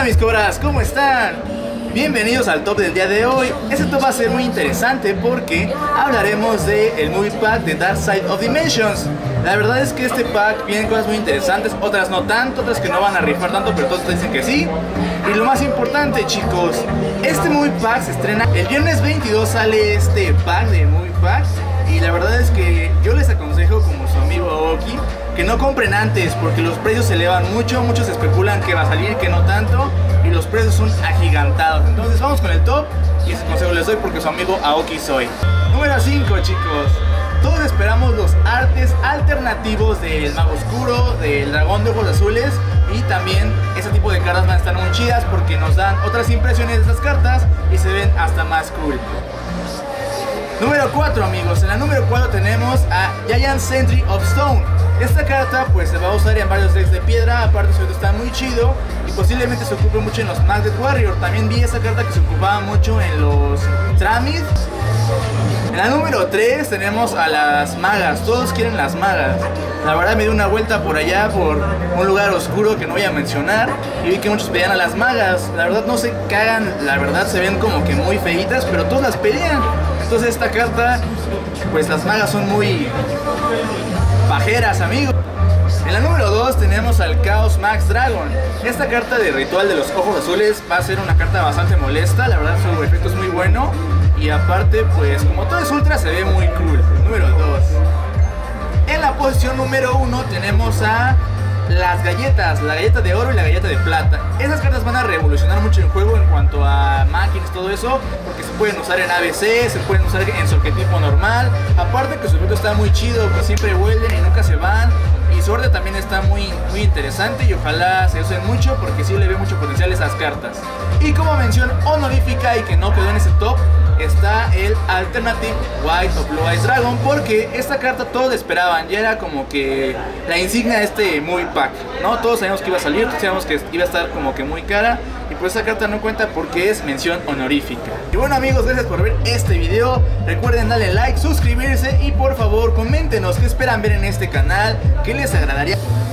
mis cobras, ¿cómo están? Bienvenidos al top del día de hoy. Este top va a ser muy interesante porque hablaremos del Movie Pack de Dark Side of Dimensions. La verdad es que este pack viene cosas muy interesantes, otras no tanto, otras que no van a rifar tanto, pero todos dicen que sí. Y lo más importante, chicos, este Movie Pack se estrena el viernes 22, sale este pack de Movie Pack. Y la verdad es que yo les aconsejo, como su amigo Aoki, que no compren antes porque los precios se elevan mucho. Muchos especulan que va a salir, que no tanto, y los precios son agigantados. Entonces vamos con el top y ese consejo les doy porque su amigo Aoki soy. Número 5, chicos. Todos esperamos los artes alternativos del Mago Oscuro, del Dragón de Ojos Azules, y también ese tipo de cartas van a estar muy chidas porque nos dan otras impresiones de esas cartas y se ven hasta más cool. Número 4, amigos. En la número 4 tenemos a Giant Sentry of Stone. Esta carta pues se va a usar en varios decks de piedra, aparte su está muy chido y posiblemente se ocupe mucho en los Magnet Warrior. También vi esa carta que se ocupaba mucho en los Tramid. En la número 3 tenemos a las magas. Todos quieren las magas. La verdad me di una vuelta por allá, por un lugar oscuro que no voy a mencionar, y vi que muchos pedían a las magas. La verdad no se cagan, la verdad se ven como que muy feitas, pero todos las pedían. Entonces esta carta, pues las magas son muy pajeras, amigos. En la número 2 tenemos al Chaos Max Dragon. Esta carta de Ritual de los Ojos Azules va a ser una carta bastante molesta. La verdad su efecto es muy bueno. Y aparte, pues como todo es ultra, se ve muy cool. Número 2. En la posición número 1 tenemos a las galletas, la galleta de oro y la galleta de plata. Esas cartas van a revolucionar mucho el juego en cuanto a máquinas, todo eso, porque se pueden usar en ABC, se pueden usar en su arquetipo normal. Aparte que su efecto está muy chido, que siempre vuelven y nunca se van. Y su orden también está muy interesante y ojalá se usen mucho porque sí le ve mucho potencial a esas cartas. Y como mención honorífica y que no quedó en ese top, está el Alternative White of Blue Eyes Dragon, porque esta carta todos la esperaban, ya era como que la insignia de este Movie Pack, ¿no? Todos sabíamos que iba a salir, todos sabíamos que iba a estar como que muy cara, y pues esta carta no cuenta porque es mención honorífica. Y bueno, amigos, gracias por ver este video. Recuerden darle like, suscribirse y por favor coméntenos qué esperan ver en este canal, qué les agradaría.